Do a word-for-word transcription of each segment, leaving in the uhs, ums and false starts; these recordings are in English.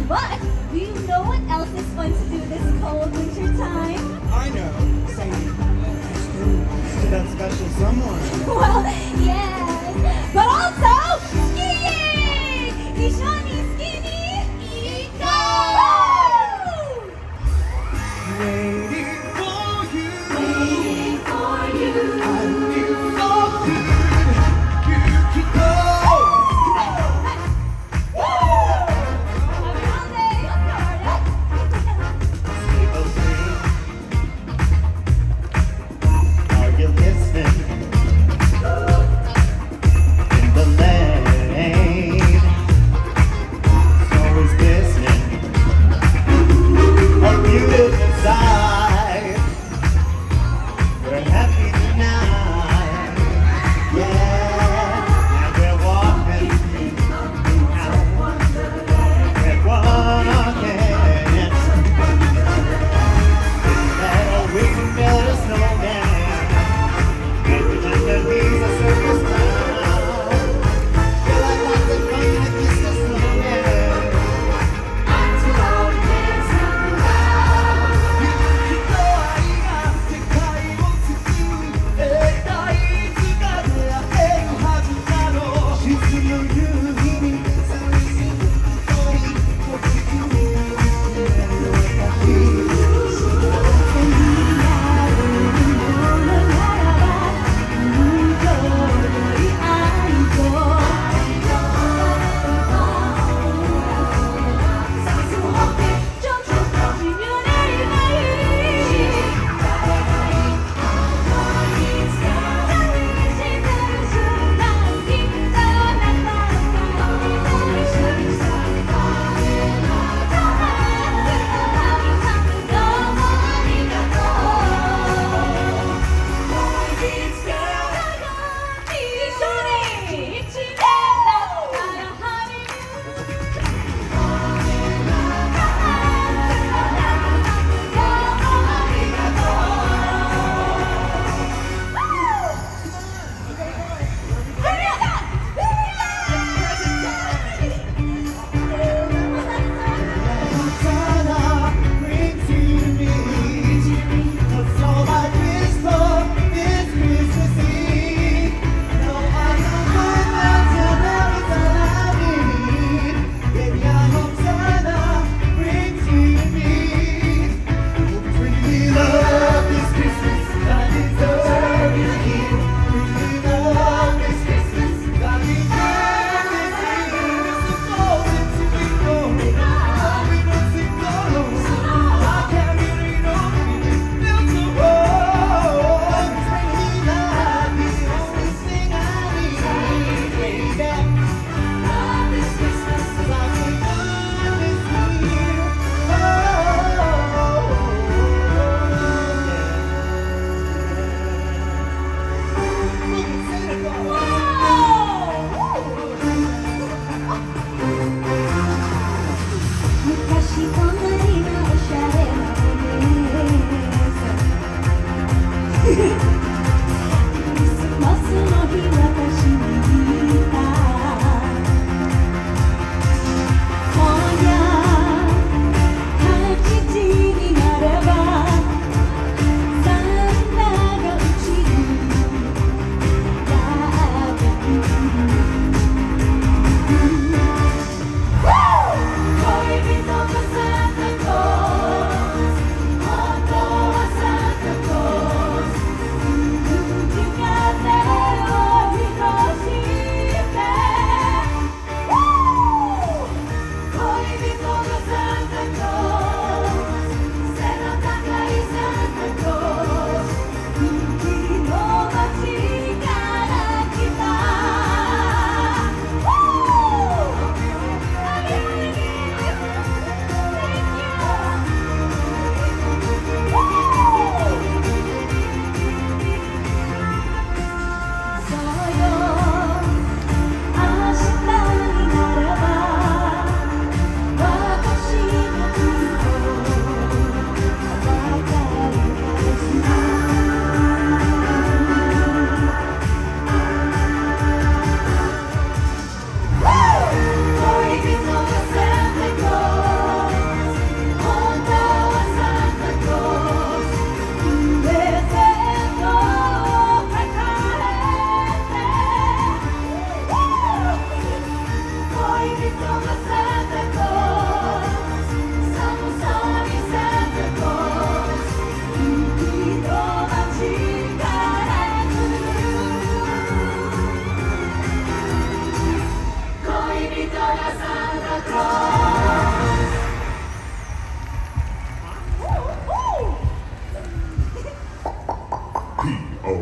But do you know what else is fun to do this cold winter time? I know. Sadie. To that special someone. Well, yes. But also skiing! 一緒にスキに行こう! Waiting for you. Waiting for you. I feel so good. You can go. Are you listening? In the lane, always listening. A beautiful sight. We're happy tonight, yeah. And we're walking out. We're walking. That old waiting build a snowman. And we just let these a circus clown. Feel like lots of fun and kiss the snowman. I'm too old to dance around. You know I got the kind of to do. And I ain't got it. I ain't had to know. She's to know you. So easy for me. What you do? And what I feel.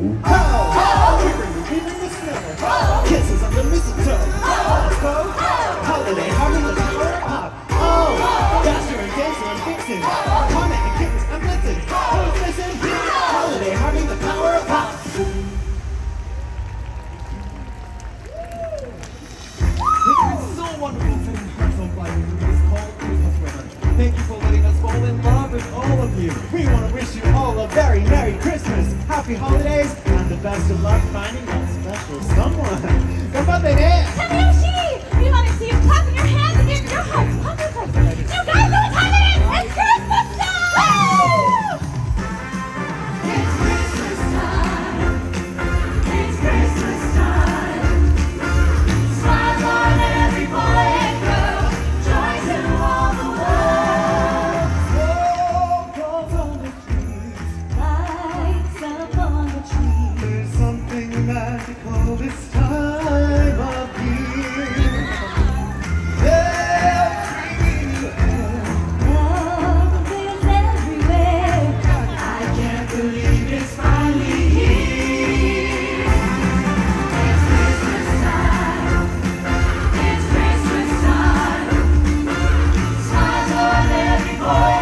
Ho! We bring you even the snow. Kisses under mistletoe. Let's go. Holiday, harmony, the power of pop. Oh! Dasher and Dancer and Vixen. Comet and Kittens and Blitzen. Who's missing? Holiday, harmony, the power of pop. It's been so wonderful sitting hearts on fire through this cold Christmas weather. Thank you for letting us fall in love with all of you. We want to wish you all a very Merry Christmas, Happy Holidays, and the best of luck finding that special someone. Kapatid eh! Takeyoshi! We want to see you clapping your hands and get your hearts pumping. You guys know what time it is! It's Christmas time! It's Christmas time. It's Christmas time. Smiles on every boy and girl. Joys in all the world. Snow falls on the trees. Lights up on the tree. There's something magical this time of year. Bells ringing in the air. Love is everywhere. I can't believe it's finally here. It's Christmas time. It's Christmas time. Smiles on every boy